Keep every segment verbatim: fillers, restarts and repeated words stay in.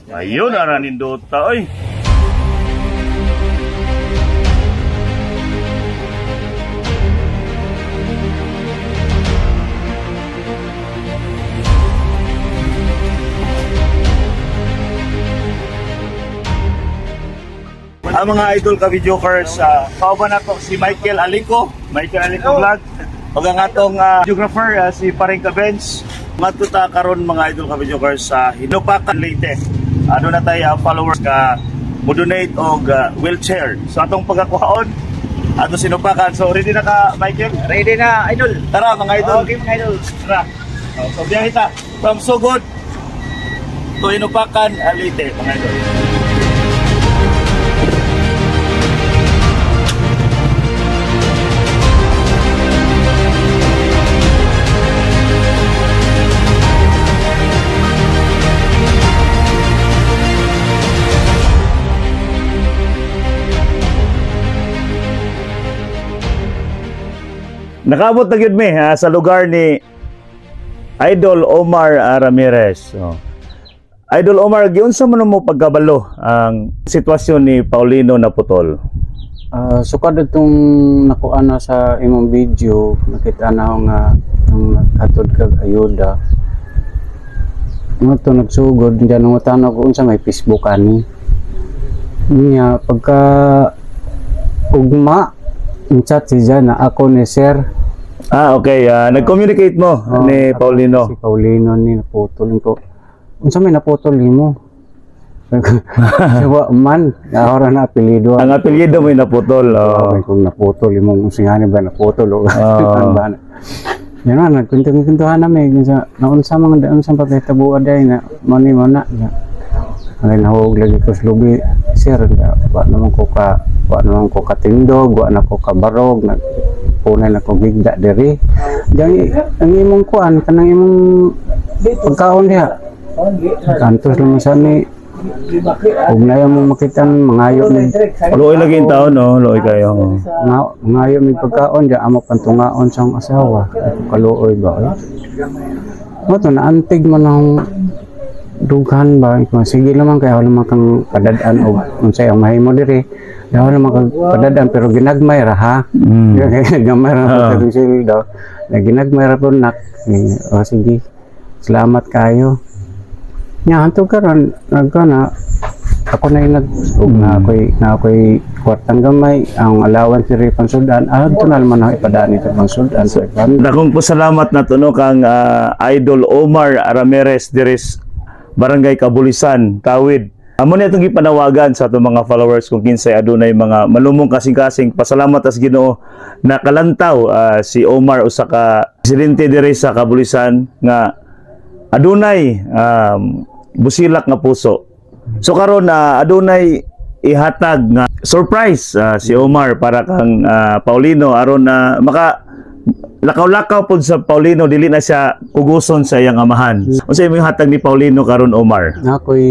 Ayun, aranin Dota, oy. Ang mga idol ka videokers, uh, kauban nato si Michael Alico, Michael Alico Vlog. Ug ang atong uh, videographer uh, si Paring Benz. Matuta karon mga idol ka videokers sa uh, Hinupakan Leyte. Ano na tayo uh, followers ka mo donate og uh, wheelchair. So atong pagkakuhaon ato sinupakan. So ready na ka Michael? Ready na idol. Tara mga idol. Okay mga idol. Tara. Uh, so biyahe ta from Sugod to Hinupakan uh, Leyte mga idol. Nakaabot na gyud mi ha, sa lugar ni Idol Omar uh, Ramirez. So, Idol Omar, giunsa man mo pagkabalo ang sitwasyon ni Paulino naputol? Uh, sukad itong nakuha na sa imong video, nakita na ako nga yung nagkatod kag ayuda. Ano ito nagsugod, hindi na matanaw ko unsa may Facebook ani. Niya, pagka ugma, in-chat siya na ako ni Sir. Ah, okay. Uh, Nag-communicate mo oh, ni Paulino. Si Paulino ni naputol ko. Unsa may naputol nimo? Sawa man, ahora na apelyido. Ang apelyido mo naputol. Oh. Okay, kung naputol imo singani ba naputol o. Oh. Yan na, nagkuntung-kuntuhan namin sa naunsa mga daon sa pagkitabuan day na mani mo na. Ay nahog lagi ko sa lubi. Sir, wa naman ko ka, wa naman ko katindog, wa na ko kabarog, nag punay na ko bigda diri. Diyan ang imong kuan kanang imong pagkaon diha. Kantos lang sa ni ug na mo makita mangayo ni. Luoy lagi in taon no, luoy kayo. Nga mangayo mi pagkaon diya amo pantungaon sang asawa. Kaluoy ba? Mo to na antig man ang dughan ba? Sige naman kaya wala man kang padadaan o unsay ang mahimo diri. Wala naman kang padadaan pero ginagmay ra ha. Mm. Ginagmay ra uh. Sa sil daw. Na ginagmay ra po nak. O sige. Salamat kayo. Nya hanto karon nagkana ako na yung nag mm. na ako'y na ako'y kwartang gamay ang allowance ni pansudan. Ah, ito na naman ang ipadaan ito pansudan. So, dakong po salamat na to no kang uh, Idol Omar Ramirez diris Barangay Kabulisan, Tawid. Amo na itong ipanawagan sa itong mga followers kung kinsay adunay mga malumong kasing-kasing pasalamat as Ginoo na kalantaw uh, si Omar usa ka presidente diri sa Kabulisan nga adunay um, busilak nga puso. So karon uh, adunay ihatag nga surprise uh, si Omar para kang uh, Paulino aron na uh, maka lakaw-lakaw pod sa Paulino dili na siya kuguson sa iyang amahan. Unsa imong hatag ni Paulino karon Omar? Ako'y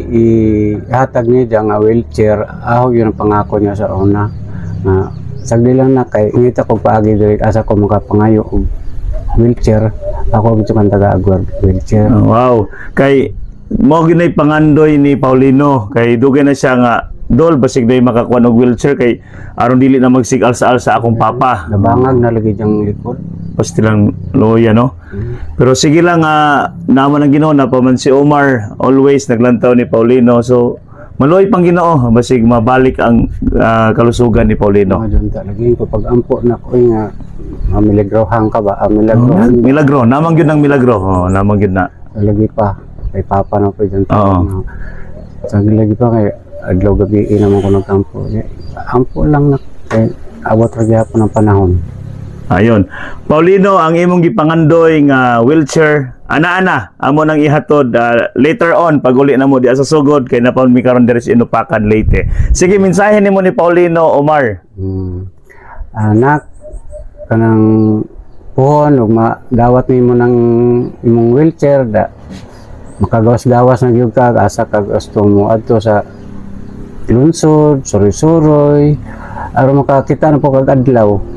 ihatag niya nga wheelchair. Aho yun ang pangako niya sa una. Na sagdi lang na kay ngita ko paagi diri asa ko makapangayo og wheelchair. Ako gito kan taga-agward wheelchair. Oh, wow. Kay mo ginay pangandoy ni Paulino kay dugay na siya nga dol basig day makakuha og wheelchair kay aron dili na magsig-al-sa sa akong papa. Nabangag na lagi diyang likod. Basta lang loya no. Mm-hmm. Pero sige lang uh, naman ang Ginoo na paman si Omar always naglantaw ni Paulino. So maloy pang Ginoo basig mabalik ang uh, kalusugan ni Paulino. Oh, ta lagi ko pag ampo na ko nga uh, milagrohan ka ba? Uh, milagro. Oh, milagro, namang gyud ang milagro. Oh, namang gyud na. Lagi pa kay papa na po diyan. Oo. Sagdi lagi pa kay adlaw gabi naman ko nagkampo. Ampo lang na kay abot ra gyapon ang panahon. Ayon. Paulino, ang imong gipangandoy nga wheelchair, ana-ana amo nang ihatod uh, later on pag uli na mo di sa Sugod kay napaon mi karon diri sa Hinupakan Leyte. Sige, mensahe nimo ni Paulino Omar. Hmm. Anak kanang puhon ug madawat nimo nang imong wheelchair da makagawas-gawas na gyud ka asa kag gusto mo adto sa lunsod, suroy-suroy aron makakita na po kag adlaw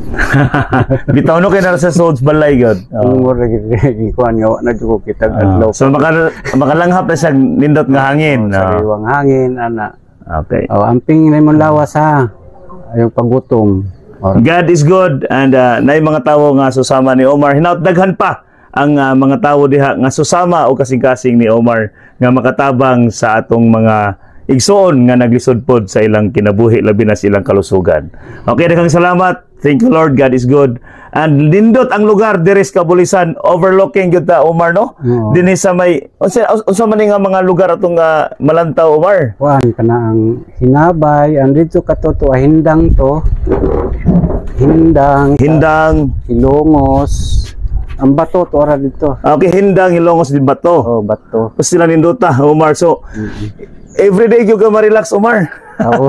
Bitaw no kay na sa sods balay gyud. Ang mura gid kuan nga wa na jud ko kitag adlaw. So maka makalanghap na siya nindot nga hangin. Sa liwang hangin ana. Okay. Oh, amping na mo lawas ha. Yung paggutom. Or, God is good and uh, naay mga tawo nga susama ni Omar. Hinaut daghan pa ang uh, mga tawo diha nga susama o kasing-kasing ni Omar nga makatabang sa atong mga igsoon nga naglisod pod sa ilang kinabuhi labi na sa ilang kalusugan. Okay, daghang salamat. Thank you Lord, God is good. And lindot ang lugar diri sa Kabulisan, overlooking gyud ta Omar no. Oo. Dinhi sa may unsa unsa man nga mga lugar atong uh, malantaw Omar? kuan kana ang hinabay andito katoto hindang to. Hindang, Hindang. Ilongos. Ang bato to ora dito. Okay, Hindang, Ilongos din bato. Oh, bato. Tapos sila nindota Omar. So everyday gyud ka ma-relax Omar. Oo.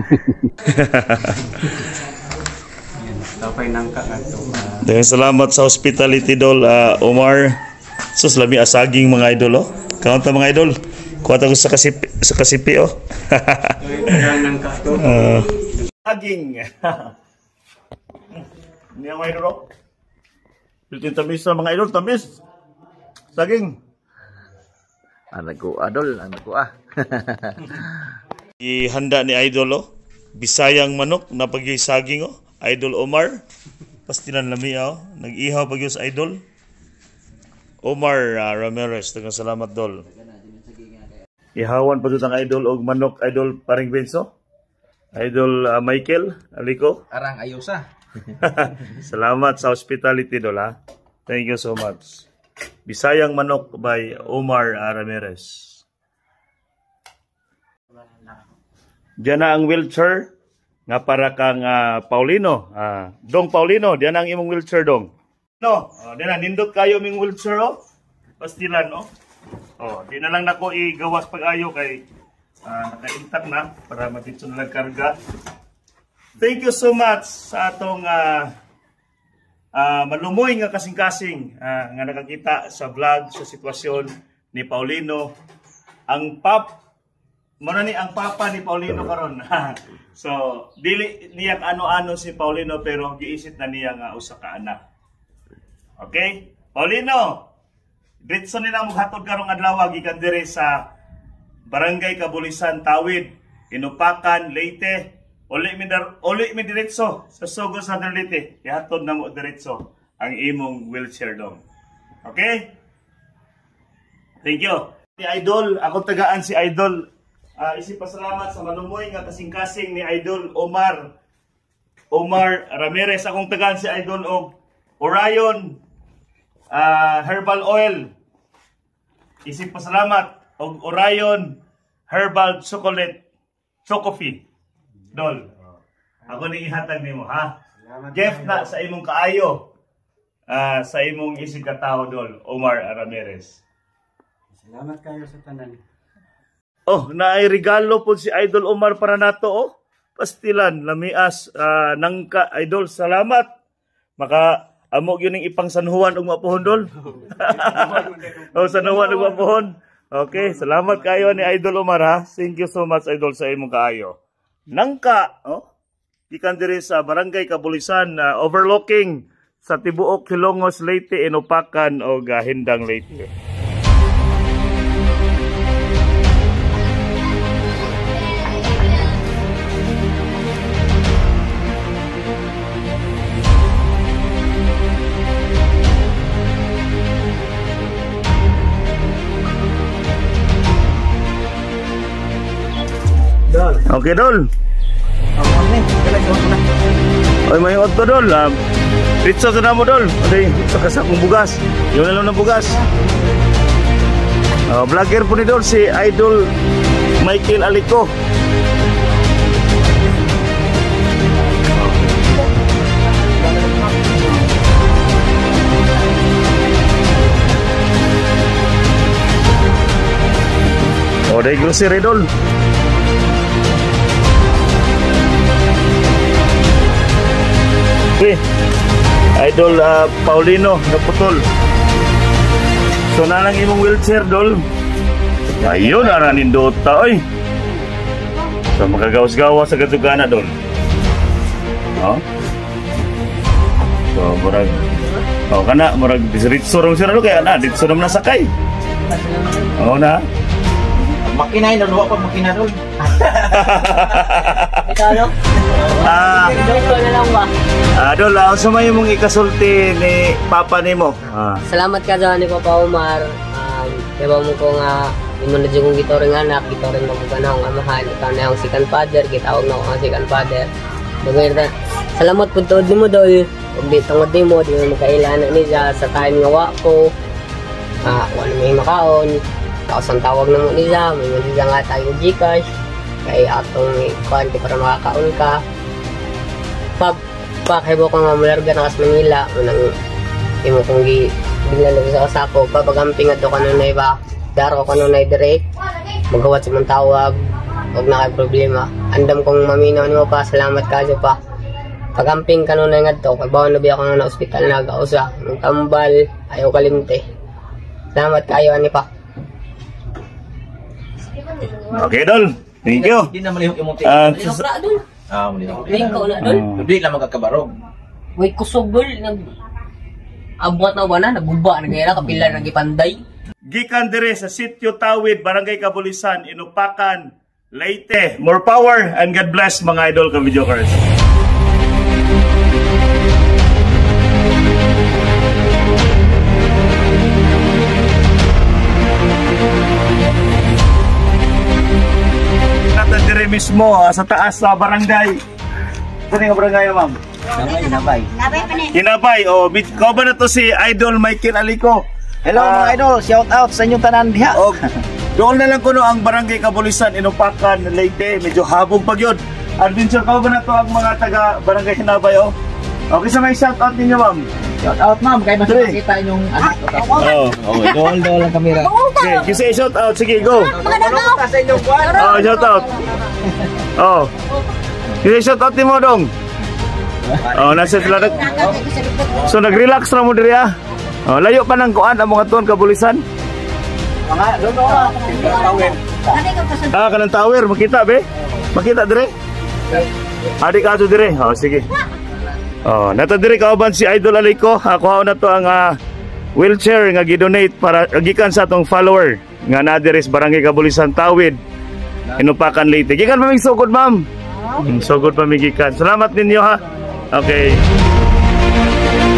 Tapay nang kakato. Dahil salamat sa hospitality dol uh, Omar. Sus lami asaging mga idol oh. Kaunta mga idol. Kuha ko sa kasipi, sa kasipi oh. Nang kato. uh, saging. Ni mga idol oh. Piltin tamis sa mga idol tamis. Saging. Anak ko adol, anak ko ah. Ihanda ni idol oh. Bisayang manok na pagisaging oh. Idol Omar. Pastilan lami oh. Nag-ihaw pag sa idol. Omar uh, Ramirez. Daghang salamat dol. Ihawan pa ang idol og manok idol paring Benso. Idol uh, Michael Aliko. Arang ayusa. Salamat sa hospitality dol ha. Thank you so much. Bisayang manok by Omar uh, Ramirez. Diyan na ang wheelchair nga para kang uh, Paulino. Uh, dong Paulino, diyan ang imong wheelchair dong. No, oh, diyan na nindot kayo ming wheelchair oh. Pastilan no. Oh, di na lang nako igawas pag-ayo kay uh, naka-intact na para matitso na lang karga. Thank you so much sa atong uh, uh, malumoy nga kasing-kasing uh, nga nakakita sa vlog sa sitwasyon ni Paulino. Ang pap Muna ni ang papa ni Paulino karon. So, dili niya ano-ano si Paulino pero giisip na niya nga usa ka anak. Okay? Paulino, ditso nila mo hatod karong adlaw gikan dire sa Barangay Kabulisan, Tawid, Inupakan, Leyte. Uli mi dar, uli mi diretso sa Sogo sa Leyte. Ihatod na mo diretso ang imong wheelchair dong. Okay? Thank you. Si Idol, ako tagaan si Idol. Uh, isip pasalamat sa malumoy nga kasing-kasing ni Idol Omar Omar Ramirez. Akong tagaan si Idol og Orion uh, Herbal Oil. Isip pasalamat og Orion Herbal Chocolate Chocofi. Dol. Ako ni ihatag nimo ha. Gift na sa imong kaayo. Uh, sa imong isig ka tawo Dol Omar Ramirez. Salamat kayo sa tanan. Oh, naay regalo po si Idol Omar para nato oh. Pastilan, lamias, uh, nangka, Idol, salamat. Maka amo gyud ning ipang sanhuan og mapuhon Dol. Oh, sanhuan og mapuhon. Okay, salamat kayo ni Idol Omar ha. Thank you so much Idol sa imong kaayo. Nangka, oh. Ikan diri sa Barangay Kabulisan, uh, overlooking sa tibuok Hilongos, Leyte, Inupakan o uh, Hindang Leyte. Okay, Dol. Oy, may otto Dol. Um, pizza sa namo Dol. Oy, sa kasakong bugas. Yun na lang ng bugas. Uh, vlogger po ni Dol si Idol Michael Aliko. Oh, day grocery Dol. Okay. Idol uh, Paulino naputol. So na lang imong wheelchair Dol. Ayun ara nindota oy. So makagawas-gawas sa kadugana Dol. Oh. So, murag oh kana murag diretso ron sira kaya na dito ron na sakay. Oo na. Makinay doon, wala pa makina doon. Ikaw, no? Ah, Ikaw na lang ba? Adol, ah, sa may mong ikasulti ni Papa nimo. Ah. Salamat ka dyan ni Papa Omar. Um, diba mo ko nga, imo na dyan kong gito rin anak, gito rin mabuga na akong amahan. Ikaw na akong second father, kitawag na akong second father. Dugay salamat po tuod ni mo dol. Kung di tungod ni mo, di mo makailanan niya sa time nga wa ko. Ah, wala may makaon. Tapos ang tawag na mo nila, may nila nga tayo Gcash. Kaya atong ikuhan para makakaon ka. Pag pakibo ko nga malarga na kas Manila, unang imo kong gi bigla sa kasako, papagamping ato kanunay ba, daro ko kanunay dire, magawat sa mong tawag, huwag na kayo problema. Andam kong maminaw ni mo pa, salamat ka pa. Pagamping kanunay nga to, kay bawang nabi ako nga na ospital na gausa, ng tambal, ayaw kalimte. Salamat kayo ani pa. Okay, Dol. Thank you. Hindi na malihok yung munti. Ah, Malihok na dun. Ah, malihok. Ikaw na dun. Hindi lang magkakabarog. Uy, kusog dul. Nag... Abot na ba na? Naguba na gaya na. Kapila na gipanday. gikan dire sa Sitio Tawid, Barangay Kabulisan, Inupakan, Leyte. More power and God bless mga idol ka videokers. Nata dire mismo ah, sa taas sa barangay. Saan yung barangay, ma'am? Hinabay, hinabay. Hinabay, o, oh, ko ba na to si Idol Michael Alico? Hello Ah, mga idol, shout out sa inyong tanan diha. O, doon na lang kuno ang Barangay Kabulisan, Inupakan, Leyte, medyo habog pag yun. Adventure, ko ba na to ang mga taga Barangay Hinabay, o? Okay, sa may shout out ninyo, ma'am. Shout out ma'am, kay mas Sige. makita inyong anak. Oo. Oh, idol daw lang kamera. Okay, kasi shout out, sige, go. Ano ka sa inyong kwan? Oh, shout out. Oh. Kasi shout out ni mo dong. Oh, nasa sila nag... So, nag-relax na mo diri, ah. Oh, layo pa ng kuan ang mga tuon Kabulisan. Mga doon oh. Tawin. Ah, kanang tower, makita be? Makita dire? Adik ka ato dire. Oh, sige. Oh, nato dire kauban si Idol Alico. Ako na to ang ah, wheelchair nga gi-donate para gikan sa atong follower nga na dire sa Barangay Kabulisan Tawid, Inupakan, Leyte. Gikan pa mig sugod, ma'am. Mm, sugod pa mig gikan. Salamat ninyo ha. Okay.